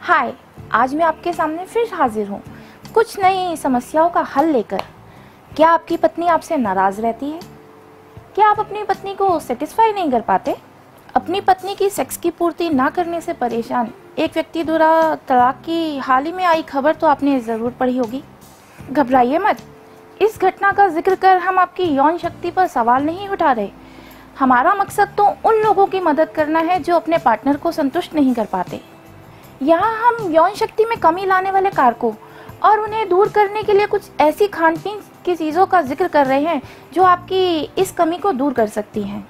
हाय, आज मैं आपके सामने फिर हाजिर हूँ कुछ नई समस्याओं का हल लेकर। क्या आपकी पत्नी आपसे नाराज़ रहती है? क्या आप अपनी पत्नी को सेटिस्फाई नहीं कर पाते? अपनी पत्नी की सेक्स की पूर्ति ना करने से परेशान एक व्यक्ति द्वारा तलाक की हाल ही में आई खबर तो आपने ज़रूर पढ़ी होगी। घबराइए मत, इस घटना का जिक्र कर हम आपकी यौन शक्ति पर सवाल नहीं उठा रहे। हमारा मकसद तो उन लोगों की मदद करना है जो अपने पार्टनर को संतुष्ट नहीं कर पाते। यहाँ हम यौन शक्ति में कमी लाने वाले कारकों और उन्हें दूर करने के लिए कुछ ऐसी खान पीन की चीज़ों का जिक्र कर रहे हैं जो आपकी इस कमी को दूर कर सकती हैं।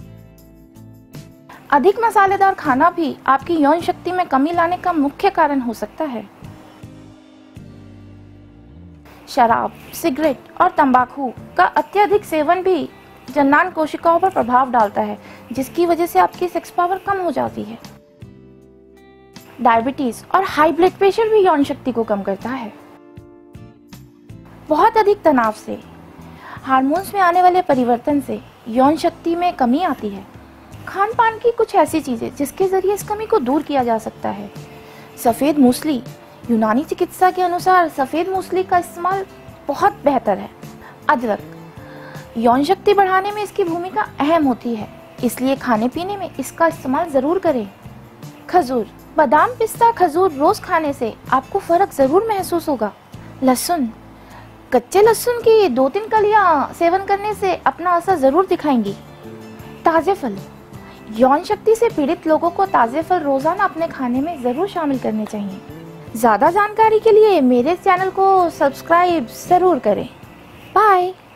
अधिक मसालेदार खाना भी आपकी यौन शक्ति में कमी लाने का मुख्य कारण हो सकता है। शराब, सिगरेट और तंबाकू का अत्यधिक सेवन भी जननांग कोशिकाओं पर प्रभाव डालता है, जिसकी वजह से आपकी सेक्स पावर कम हो जाती है। डायबिटीज और हाई ब्लड प्रेशर भी यौन शक्ति को कम करता है। बहुत अधिक तनाव से, हार्मोन्स में आने वाले परिवर्तन से यौन शक्ति में कमी आती है। खान पान की कुछ ऐसी चीजें जिसके जरिए इस कमी को दूर किया जा सकता है। सफेद मूसली, यूनानी चिकित्सा के अनुसार सफेद मूसली का इस्तेमाल बहुत बेहतर है। अदरक, यौन शक्ति बढ़ाने में इसकी भूमिका अहम होती है, इसलिए खाने पीने में इसका इस्तेमाल जरूर करें। खजूर, बादाम, पिस्ता, खजूर रोज खाने से आपको फर्क जरूर महसूस होगा। लहसुन, कच्चे लहसुन की 2-3 कलियां सेवन करने से अपना असर जरूर दिखाएंगी। ताजे फल, यौन शक्ति से पीड़ित लोगों को ताजे फल रोजाना अपने खाने में जरूर शामिल करने चाहिए। ज्यादा जानकारी के लिए मेरे चैनल को सब्सक्राइब जरूर करें। बाय।